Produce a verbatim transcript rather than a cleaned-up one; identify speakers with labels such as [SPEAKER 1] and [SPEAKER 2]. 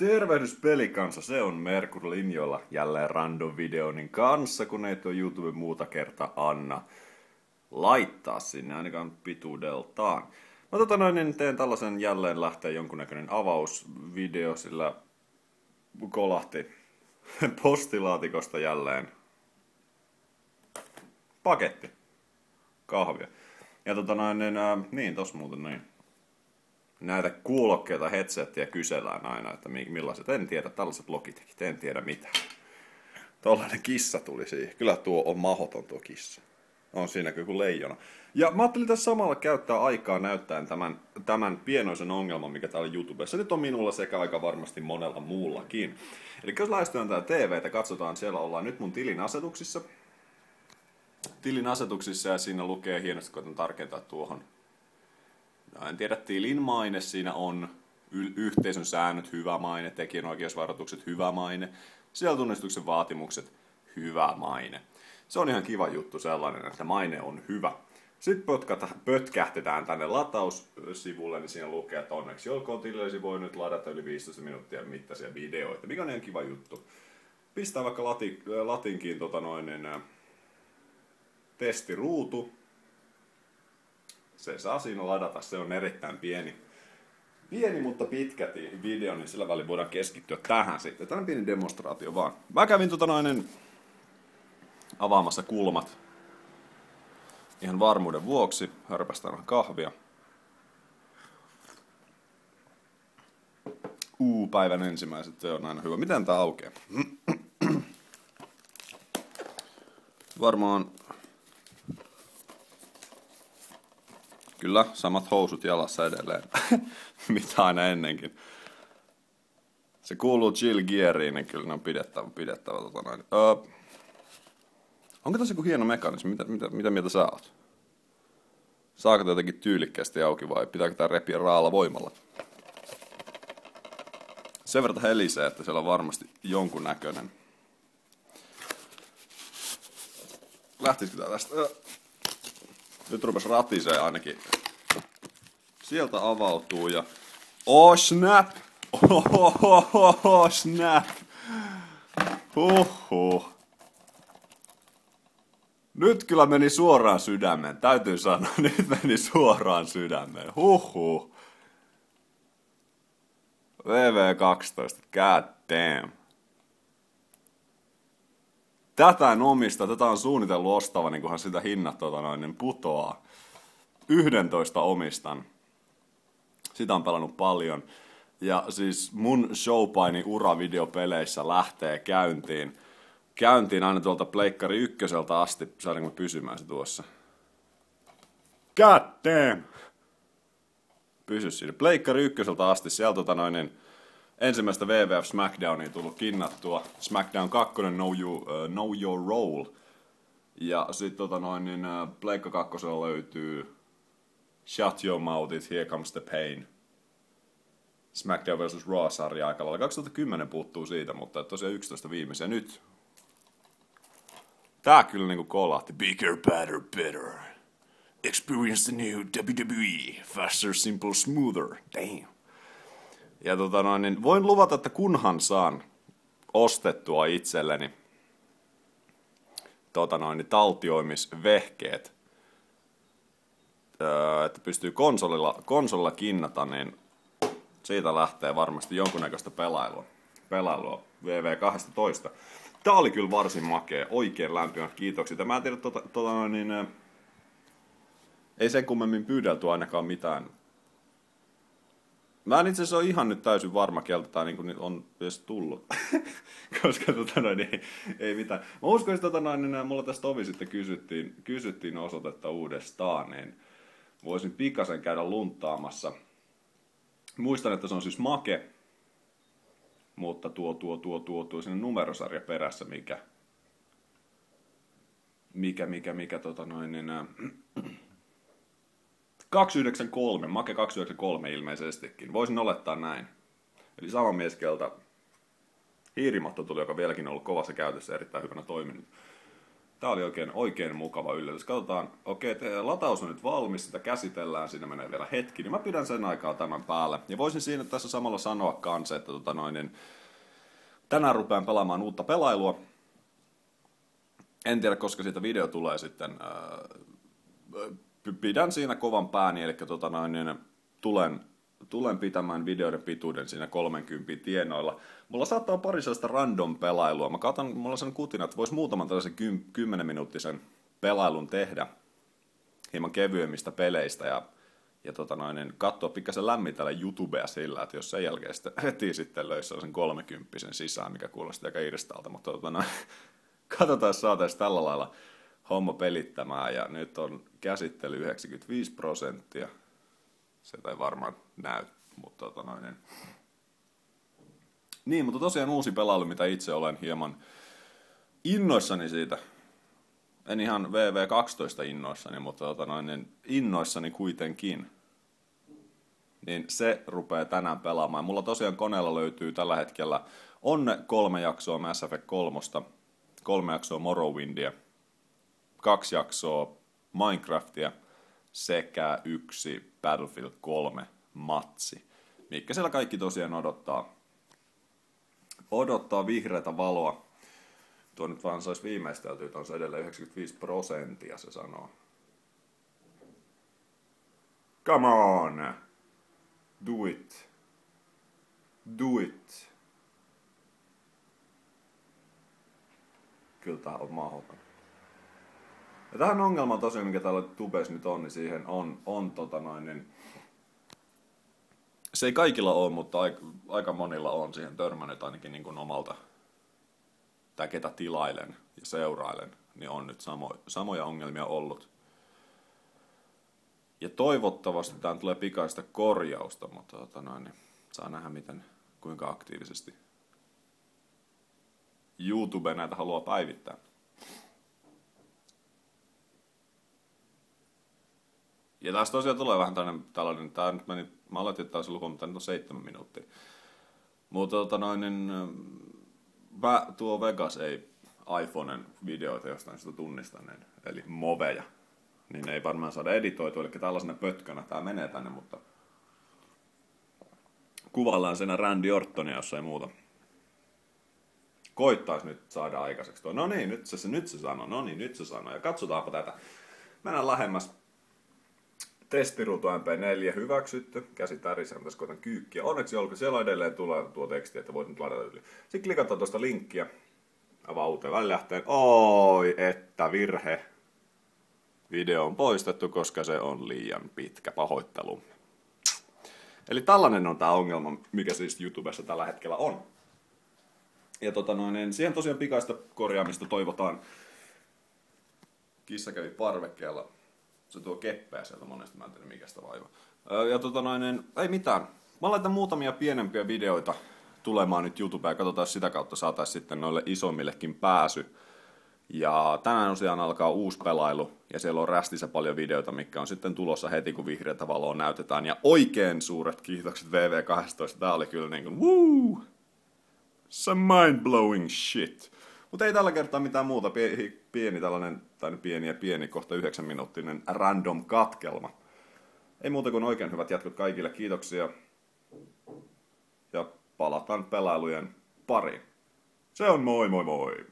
[SPEAKER 1] Tervehdys pelikansa, se on Merkur linjoilla jälleen random videonin kanssa, kun ei tuo YouTube muuta kertaa anna laittaa sinne ainakaan pituudeltaan. Mä tota noin, niin teen tällaisen jälleen lähtee jonkunnäköinen avausvideo, sillä kolahti postilaatikosta jälleen paketti kahvia. Ja tota noin, niin, äh, niin tos muuten niin. Näitä kuulokkeita, headsettiä kysellään aina, että millaiset, en tiedä, tällaiset Logitechit, en tiedä mitään. Tollainen kissa tuli siihen. Kyllä tuo on mahoton tuo kissa. On siinä kuin leijona. Ja mä ajattelin tässä samalla käyttää aikaa näyttäen tämän, tämän pienoisen ongelman, mikä täällä YouTubessa nyt on minulla sekä aika varmasti monella muullakin. Eli jos lähestytään tää T V:tä, katsotaan, siellä ollaan nyt mun tilin asetuksissa. Tilin asetuksissa ja siinä lukee hienosti, koitan tarkentaa tuohon. No, en tiedä, tilin maine siinä on, y- yhteisön säännöt, hyvä maine, tekijänoikeusvaroitukset, hyvä maine, sieltunnistuksen vaatimukset, hyvä maine. Se on ihan kiva juttu sellainen, että maine on hyvä. Sitten pötkätä, pötkähtetään tänne lataussivulle, niin siinä lukee, että onneksi olkoon tilillesi voi nyt ladata yli viisitoista minuuttia mittaisia videoita, mikä on ihan kiva juttu. Pistää vaikka lati, latinkiin tota noin, niin, testiruutu. Se saa siinä ladata, se on erittäin pieni. Pieni, mutta pitkä video, niin sillä välin voidaan keskittyä tähän sitten. Tämä on pieni demonstraatio vaan. Mä kävin tota noin avaamassa kulmat ihan varmuuden vuoksi. Hörpästään vähän kahvia. Uu, päivän ensimmäiset, se on aina hyvä. Miten tää aukeaa? Varmaan... Kyllä, samat housut jalassa edelleen, mitä aina ennenkin. Se kuuluu chill geariin, niin kyllä ne on pidettävä, pidettävä tota noin. Öö, onko tässä joku hieno mekanismi? Mitä, mitä, mitä mieltä sä oot? Saako tämä jotenkin tyylikkäästi auki vai pitääkö tää repiä raalla voimalla? Sen verran helisee, että siellä on varmasti jonkun näköinen. Lähtisikö tää tästä? Öö. Nyt rupes ratisee ainakin. Sieltä avautuu ja... Oh snap! Oh, oh, oh, oh, oh snap! Huhhuh. Nyt kyllä meni suoraan sydämeen. Täytyy sanoa, nyt meni suoraan sydämeen. Huhhuh. V V kaksitoista, god damn. Tätä en omista, tätä on suunnitellut ostava, niin kunhan sitä hinnat tota noin, niin putoaa. yksitoista omistan. Sitä on pelannut paljon. Ja siis mun showpaini ura videopeleissä lähtee käyntiin. Käyntiin aina tuolta Pleikkari ykköseltä asti. Saadaanko me pysymään se tuossa? God damn! Pysy siinä. Pleikkari ykköseltä asti. Sieltä tota noin, niin ensimmäistä W W F SmackDownia tullut kinnattua. SmackDown kaksi, know, you, uh, know Your Role. Ja sit tota noin, niin uh, Pleikka kakkosella löytyy Shut Your Mouth It, Here Comes the Pain. SmackDown versus Raw-sarja aika lailla. kaksituhattakymmenen puuttuu siitä, mutta tosiaan yksitoista viimeisiä nyt. Tää kyllä niinku kolahti. Bigger, better, better. Experience the new W W E. Faster, simple, smoother. Damn. Ja tota noin, niin voin luvata, että kunhan saan ostettua itselleni tota noin, niin taltioimisvehkeet, öö, että pystyy konsolilla, konsolilla kinnata, niin siitä lähtee varmasti jonkunnäköistä pelailua, pelailua V V kaksitoista. Tää oli kyllä varsin makea, oikein lämpimät kiitokset. Mä en tiedä, tota, tota noin, niin, äh, ei sen kummemmin pyydelty ainakaan mitään. Mä en itse asiassa ole ihan nyt täysin varma, keltä tää niin on edes tullut. Koska tota noin, ei, ei mitään. Mä uskon, että tota noin, niin mulla tästä ovi sitten kysyttiin, kysyttiin osoitetta uudestaan, niin voisin pikasen käydä lunttaamassa. Muistan, että se on siis make, mutta tuo tuo tuo tuo tuo sinne numerosarja perässä, mikä mikä mikä mikä tota noin niin äh, kaksisataayhdeksänkymmentäkolme, make kaksisataayhdeksänkymmentäkolme ilmeisestikin. Voisin olettaa näin. Eli sama mies, keltä hiirimatto tuli, joka vieläkin on ollut kovassa käytössä erittäin hyvänä toiminut. Tää oli oikein, oikein mukava yllätys. Katsotaan, okei, okay, lataus on nyt valmis, sitä käsitellään, siinä menee vielä hetki, niin mä pidän sen aikaa tämän päälle. Ja voisin siinä tässä samalla sanoa kanssa, että tota noin, niin tänään rupean pelaamaan uutta pelailua. En tiedä, koska siitä video tulee sitten. Ää, pidän siinä kovan pääni, eli tota noin, niin tulen, tulen pitämään videoiden pituuden siinä kolmekymmentä tienoilla. Mulla saattaa olla pari sellaista random pelailua. Mä katson, mulla on sellainen kutina, että vois muutaman tällaisen kymmenen minuuttisen pelailun tehdä hieman kevyemmistä peleistä ja, ja tota noin, niin katsoa pikkasen lämmitellä YouTubea sillä, että jos sen jälkeen sitten heti sitten löisi sellaisen kolmekymppisen sisään, mikä kuulosti aika irstaalta, mutta tota noin, katsotaan, jos saataisiin tällä lailla homma pelittämään ja nyt on käsittely yhdeksänkymmentäviisi prosenttia. Se ei varmaan näy, mutta tota noin, niin. Niin, mutta tosiaan uusi pelailu, mitä itse olen hieman innoissani siitä. En ihan V V kaksitoista innoissani, mutta tota noin, niin innoissani kuitenkin. Niin se rupeaa tänään pelaamaan. Mulla tosiaan koneella löytyy tällä hetkellä on kolme jaksoa Mass Effect kolmosta, kolme jaksoa Morrowindia, kaksi jaksoa Minecraftia sekä yksi Battlefield kolme matsi. Mikä siellä kaikki tosiaan odottaa. Odottaa vihreätä valoa. Tuo nyt vaan saisi viimeisteltyä, että on se edelleen yhdeksänkymmentäviisi prosenttia, se sanoo. Come on! Do it. Do it. Kyllä tää on mahdoton. Ja tähän ongelmaan tosiaan, mikä täällä tubessa nyt on, niin siihen on, on tota noin, niin se ei kaikilla ole, mutta aika, aika monilla on siihen törmännyt ainakin niin kuin omalta, tai ketä tilailen ja seurailen, niin on nyt samo, samoja ongelmia ollut. Ja toivottavasti tähän tulee pikaista korjausta, mutta tota noin, niin saa nähdä miten, kuinka aktiivisesti YouTube näitä haluaa päivittää. Ja tässä tosiaan tulee vähän tällainen, tällainen tää nyt meni, mä aloitin, että taisi luku, mutta nyt on seitsemän minuuttia. Mutta tota noin, niin, mä, tuo Vegas ei iPhoneen videoita jostain sitä tunnistaneen, eli moveja. Niin ei varmaan saada editoitua, eli tällaisena pötkänä tää menee tänne, mutta kuvaillaan senä Randy Ortonia, jos ei muuta. Koittais nyt saada aikaiseksi tuo. No niin, nyt se, nyt se sanoo, no niin, nyt se sanoo. Ja katsotaanpa tätä. Mennään lähemmäs. Testiruutu M P neljä hyväksytty. Käsi tärisee, tässä koitan kyykkiä. Onneksi olkoon, siellä edelleen tulee tuo teksti, että voit nyt ladata yli. Sitten klikataan tuosta linkkiä. Avaa uuteen välilähteen. Oi, että virhe. Video on poistettu, koska se on liian pitkä. Pahoittelu. Eli tällainen on tämä ongelma, mikä siis YouTubessa tällä hetkellä on. Ja tota noin, niin siihen tosiaan pikaista korjaamista toivotaan. Kissa kävi parvekkeella. Se tuo keppeä sieltä monesti, mä en tiedä mikä sitä vaivaa. Ja tota noin, niin ei mitään. Mä laitan muutamia pienempiä videoita tulemaan nyt YouTubeen ja katsotaan, jos sitä kautta saataisiin sitten noille isommillekin pääsy. Ja tänään tosiaan alkaa uusi pelailu ja siellä on rästissä paljon videoita, mikä on sitten tulossa heti, kun vihreätä valoa näytetään. Ja oikein suuret kiitokset V V kaksitoista, tää oli kyllä niin kuin woo! Some mind-blowing shit. Mutta ei tällä kertaa mitään muuta. Pieni, pieni tällainen, tai pieni ja pieni, kohta yhdeksän minuuttinen random katkelma. Ei muuta kuin oikein hyvät jatkot kaikille. Kiitoksia. Ja palataan pelailujen pariin. Se on moi moi moi!